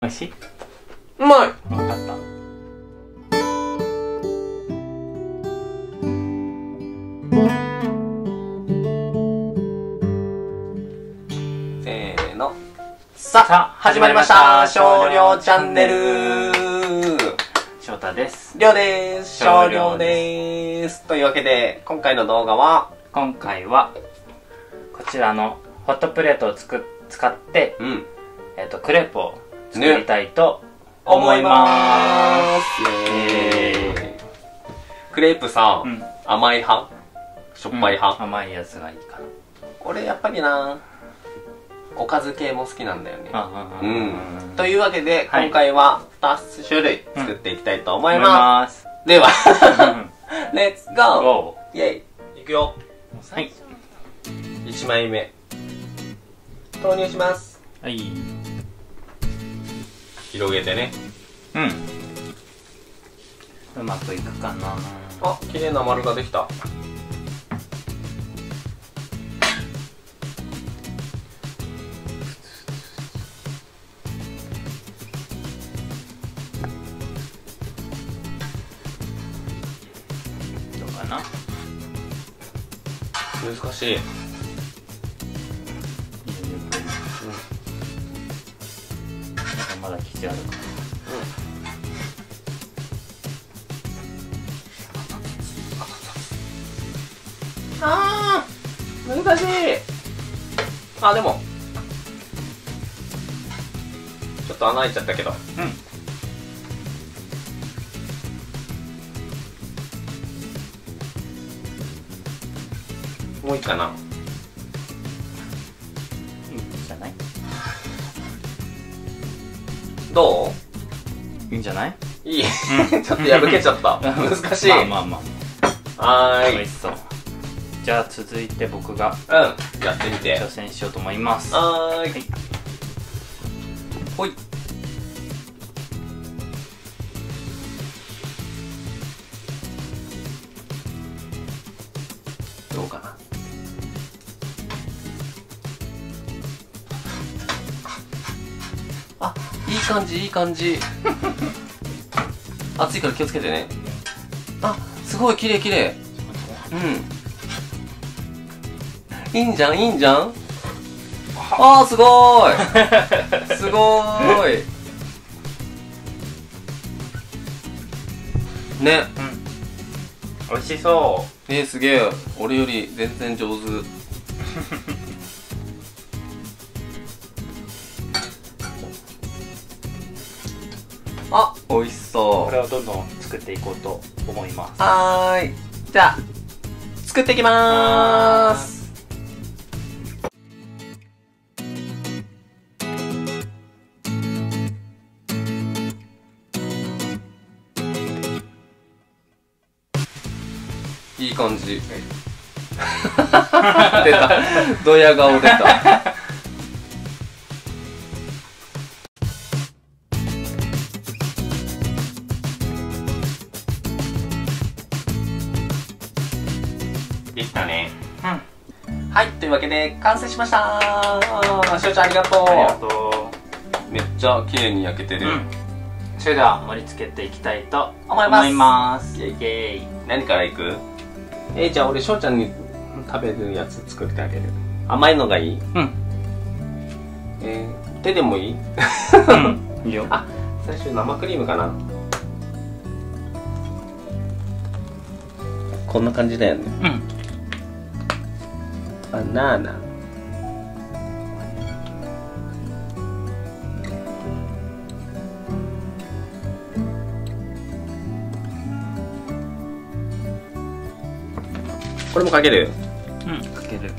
美味しい？ うまい。 分かった。 せーの。さあ、始まりました。少量チャンネル。 翔太です。 りょうです。少量です。というわけで、今回の動画は、 今回はこちらのホットプレートを使って、クレープを作りたいと思います。 クレープさ、甘い派？しょっぱい派？ 甘いやつがいいかな。 俺やっぱりな、おかず系も好きなんだよね。というわけで、今回は2種類作っていきたいと思います。では、レッツゴー！イェイ！いくよ。 はい。 1枚目。投入します。 はい。 広げてね。 うまくいくかな。 あ、綺麗な丸ができた。 どうかな。 難しい。 まだ生地あるか。 あー、難しい。あ、でもちょっと穴開いちゃったけど。もういいかな。 いいんじゃない？ どう？いいんじゃない？ いい。ちょっと破けちゃった。難しい。 まあまあまあ。 はーい。 美味しそう。じゃあ続いて僕がやってみて挑戦しようと思います。 はーい。ほい。どうかな。あ、いい感じいい感じ。熱いから気をつけてね。あ、すごい綺麗綺麗。いいんじゃんいいんじゃん。あー、すごーい。すごーいね。 美味しそう。 すげえ。俺より全然上手。あ、美味しそう。 これをどんどん作っていこうと思います。 はーい。じゃあ作っていきまーす。いい感じ。出た。ドヤ顔出た。できたね。はい、というわけで完成しましたー。しおちゃんありがとう。 ありがとう。めっちゃ綺麗に焼けてる。 それでは盛り付けていきたいと思います。イェイ。何からいく？じゃあ俺しょうちゃんに食べるやつ作ってあげる。甘いのがいい？手でもいい？ いいよ。 あ、最初生クリームかな。こんな感じだよね。バナナ。これもかける？ かける。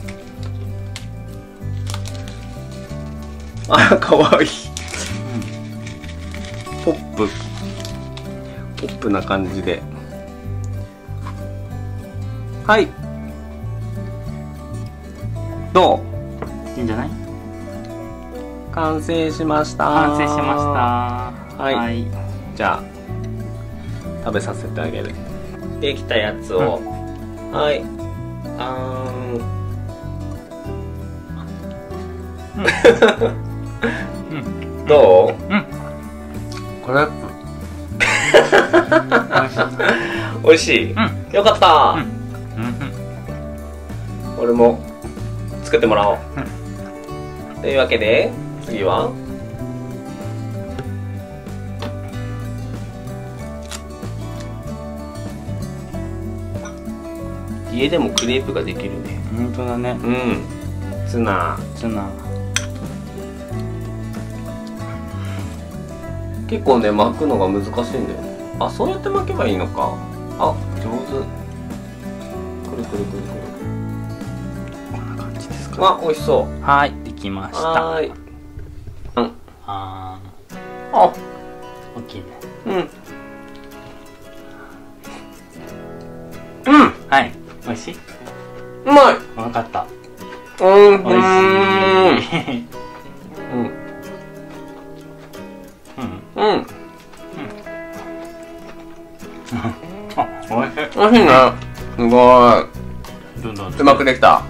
あ、かわいい。ポップな感じで。はい。どう？いいんじゃない？ 完成しました。 完成しました。 はい。じゃあ食べさせてあげる。できたやつを、はい。どう？ クレープ美味しい、よかった、俺も作ってもらおう、というわけで次は家でもクレープができるね。 本当だね。 ツナ結構ね、巻くのが難しいんだよね。あ、そうやって巻けばいいのか。あ、上手。くるくるくるくる。 こんな感じですか。 わ、美味しそう。 はい、できました。 はい。 あ、大きいね。はい、美味しい。 うまい。 分かった。 美味しい。 あ、美味しい。 美味しいね。すごい。 どんどんうまくできた。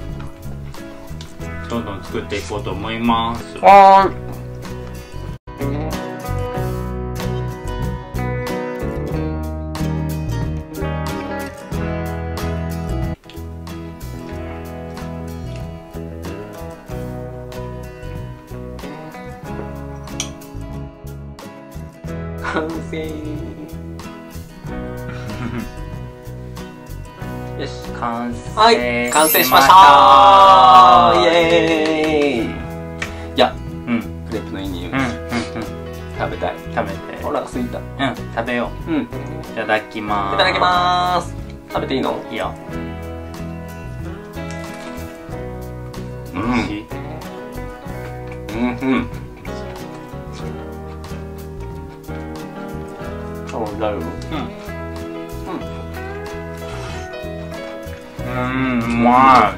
どんどん作っていこうと思います。 はーい。完成。よし、 完成。 はい、完成しましたー。イエーイ。いや、クレープのいい匂い。食べたい。 食べて。 お腹すいた。 食べよう。いただきまーす。 いただきまーす。食べていいの？ いいよ。 だよ。 うまい。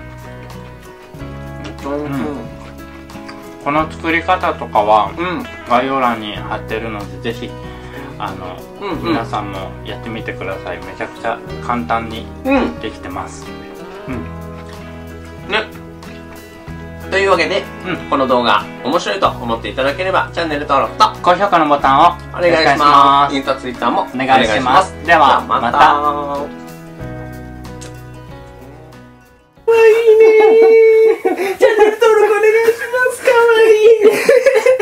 この作り方とかは概要欄に貼ってるので、ぜひ皆さんもやってみてください。めちゃくちゃ簡単にできてます。 ね。というわけで、この動画面白いと思っていただければチャンネル登録と高評価のボタンをお願いします。インスタ、ツイッターもお願いします。ではまた。 かわいいね。チャンネル登録お願いします。かわいいね。